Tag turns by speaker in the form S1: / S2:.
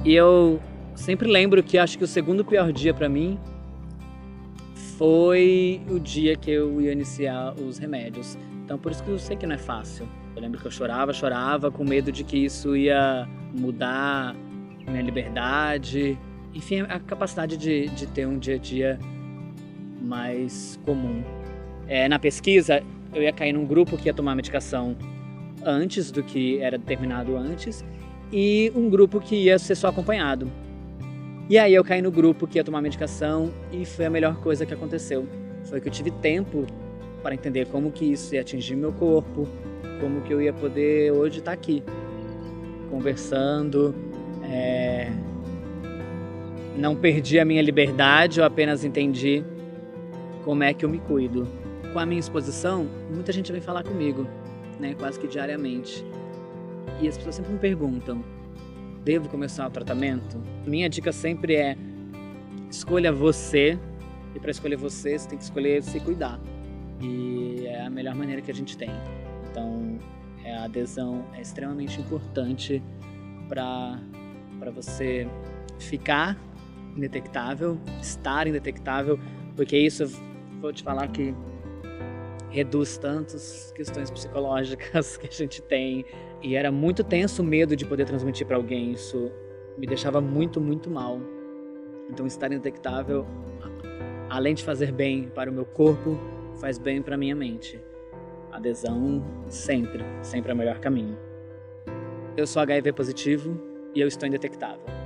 S1: E eu sempre lembro que acho que o segundo pior dia pra mim foi o dia que eu ia iniciar os remédios. Então por isso que eu sei que não é fácil. Eu lembro que eu chorava com medo de que isso ia mudar minha liberdade. Enfim, a capacidade de ter um dia a dia mais comum. Na pesquisa, eu ia cair num grupo que ia tomar medicação antes do que era determinado antes e um grupo que ia ser só acompanhado. E aí eu caí no grupo que ia tomar medicação e foi a melhor coisa que aconteceu. Foi que eu tive tempo para entender como que isso ia atingir meu corpo, como que eu ia poder hoje estar aqui, conversando. Não perdi a minha liberdade, eu apenas entendi como é que eu me cuido. Com a minha exposição, muita gente vem falar comigo, né, quase que diariamente. E as pessoas sempre me perguntam, devo começar o tratamento? Minha dica sempre é, escolha você, e para escolher você tem que escolher se cuidar. E é a melhor maneira que a gente tem. Então, a adesão é extremamente importante para você ficar indetectável, estar indetectável, porque isso, vou te falar que reduz tantas questões psicológicas que a gente tem. E era muito tenso o medo de poder transmitir para alguém. Isso me deixava muito, muito mal. Então estar indetectável, além de fazer bem para o meu corpo, faz bem para a minha mente. Adesão sempre é o melhor caminho. Eu sou HIV positivo e eu estou indetectável.